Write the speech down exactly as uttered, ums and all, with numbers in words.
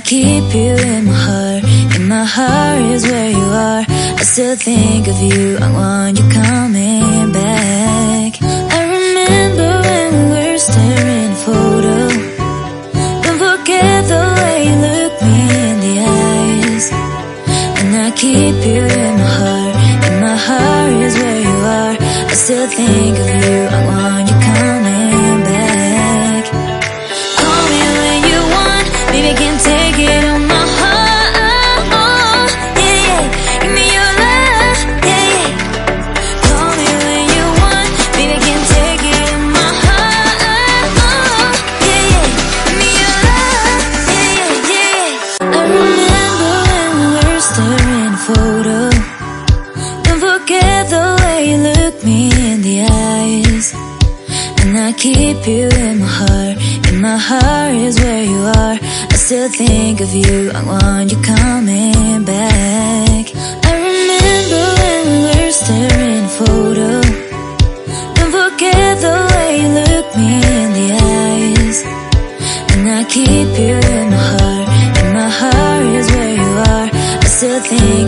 keep you in my heart. In my heart is where you are. I still think of you, I want you coming back. I remember when we were staring at a photo. Don't forget the way you look me in the eyes. And I keep you in my heart. In my heart is where you are. I still think of you, I want you coming back. Call me when you want, baby, I can't take it on my heart. Yeah, yeah, give me your love, yeah, yeah. Call me when you want, baby, I can't take it on my heart. Yeah, yeah, give me your love, yeah, yeah, yeah. I remember when we were staring at a photo. Don't forget the way you look me in the eyes. And I keep you in my heart. In my heart is where you are. I still think of you, I want you coming back. I remember when we were staring at a photo. Don't forget the way you look me in the eyes. And I keep you in my heart. In my heart is where you are. I still think